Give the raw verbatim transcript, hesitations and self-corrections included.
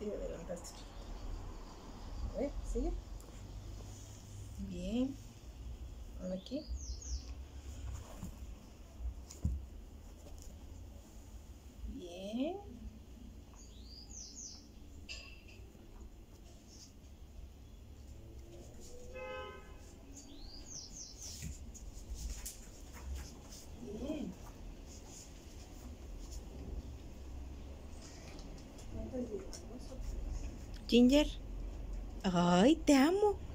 te adelantaste. A ver, sigue. Bien. Ahora aquí. Bien. Bien. Ginger. Ay, te amo.